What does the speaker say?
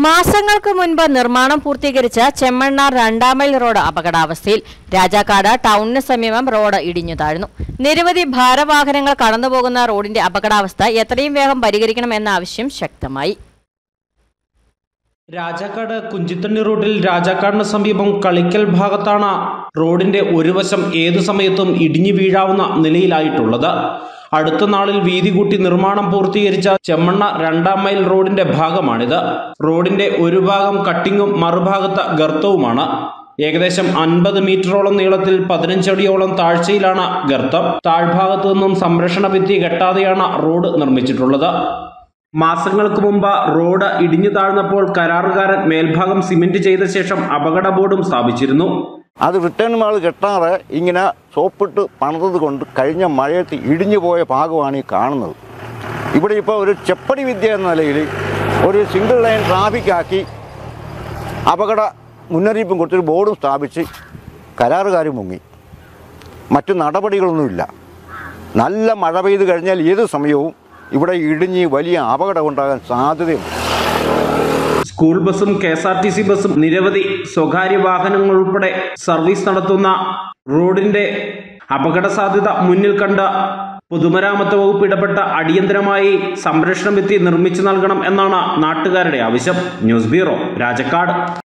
മാസങ്ങൾക്ക് മുൻപ് നിർമ്മാണം പൂർത്തീകരിച്ച ചെമ്മണ്ണാർ 2-ാം മൈൽ റോഡ് അപകടാവസ്ഥയിൽ. രാജാക്കാട് ടൗണിന് സമീപം റോഡ് ഇടിഞ്ഞു താഴ്ന്നു. നിരവധി ഭാരവാഹനങ്ങൾ കടന്നുപോകുന്ന റോഡിന്റെ അപകടാവസ്ഥ എത്രയും വേഗം പരിഹരിക്കണമെന്ന ആവശ്യം ശക്തമായി. രാജാക്കാട് കുഞ്ചിത്തണ്ണി റോഡിൽ രാജാക്കാടിന് സമീപം കളിക്കൽ ഭാഗത്താണ് റോഡിന്റെ ഒരു വശം ഏതു സമയത്തും ഇടിഞ്ഞു വീഴാവുന്ന നിലയിലായിട്ടുള്ളത്. അടുത്ത നാളിൽ വീതി കൂട്ടി നിർമ്മാണം പൂർത്തീകരിച്ച ചെമ്മണ്ണ 2-ാം മൈൽ റോഡിന്റെ ഭാഗമാണിത്. റോഡിന്റെ ഒരു ഭാഗം കട്ടിങ്ങും മറുഭാഗത്ത് ഗർത്തവുമാണ്. ഏകദേശം 50 മീറ്ററോളം നീളത്തിൽ 15 അടിയോളം താഴ്ചയിലാണ് ഗർത്തം. താഴ്ഭാഗത്തു നിന്നും സംരക്ഷണ ഭിത്തി കെട്ടാതെയാണ് റോഡ് നിർമ്മിച്ചിട്ടുള്ളത്. മാസങ്ങൾക്ക് മുമ്പ് റോഡ് ഇടിഞ്ഞു താഴ്ന്നപ്പോൾ കരാറുകാരൻ മേൽഭാഗം സിമന്റ് ചെയ്ത ശേഷം അപകട ബോർഡും സ്ഥാപിച്ചിരുന്നു. അത് റിട്ടേൺ മാൾ കെട്ടാതെ ഇങ്ങനെ സോപ്പിട്ട് പണിതത് കൊണ്ട് കഴിഞ്ഞ മഴയത്ത് ഇടിഞ്ഞു പോയ ഭാഗമാണ് ഈ കാണുന്നത്. ഇവിടെ ഇപ്പോൾ ഒരു ചെപ്പടി വിദ്യ എന്ന നിലയിൽ ഒരു സിംഗിൾ ലൈൻ ട്രാഫിക്കാക്കി അപകട മുന്നറിയിപ്പും കൊടുത്തൊരു ബോർഡും സ്ഥാപിച്ച് കരാറുകാർ മുങ്ങി. മറ്റു നടപടികളൊന്നുമില്ല. നല്ല മഴ പെയ്ത് കഴിഞ്ഞാൽ ഏത് സമയവും ഇവിടെ ഇടിഞ്ഞ് വലിയ അപകടം ഉണ്ടാകാൻ സാധ്യതയുണ്ട്. സ്കൂൾ ബസും KSRTC ബസും നിരവധി സ്വകാര്യ വാഹനങ്ങൾ ഉൾപ്പെടെ സർവീസ് നടത്തുന്ന റോഡിന്റെ അപകട സാധ്യത മുന്നിൽ കണ്ട് പൊതുമരാമത്ത് വകുപ്പ് ഇടപെട്ട അടിയന്തരമായി സംരക്ഷണ ഭിത്തി നിർമ്മിച്ചു നൽകണം എന്നാണ് നാട്ടുകാരുടെ ആവശ്യം. News bureau, Rajakkad.